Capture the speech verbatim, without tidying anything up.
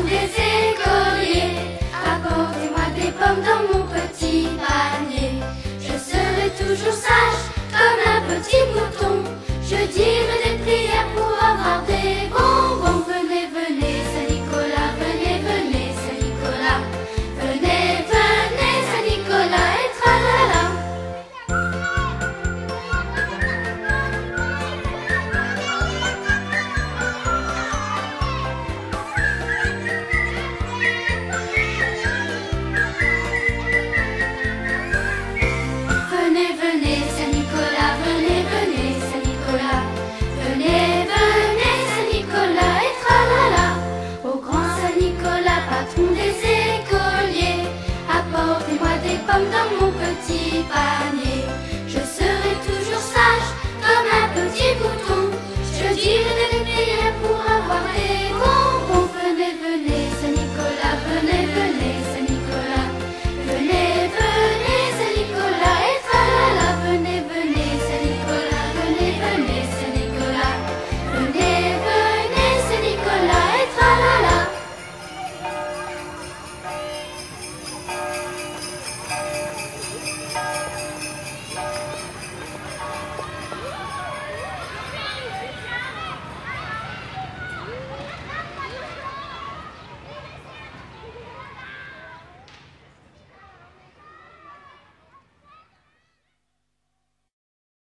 des écoliers. Apportez-moi des pommes dans mon petit panier. Je serai toujours sage comme un petit mouton. Je dirai des prières pour avoir des bonbons. Venez, venez, Saint-Nicolas, venez, venez, Saint-Nicolas. Venez, venez, Saint-Nicolas et tralala. Venez, venez, Saint-Nicolas, venez, venez, Saint-Nicolas. Venez, venez, Saint-Nicolas et tralala. Au grand Saint-Nicolas, patron des écoliers, apportez-moi des pommes dans mon petit panier. Je serai toujours sage comme un petit mouton. Je dirai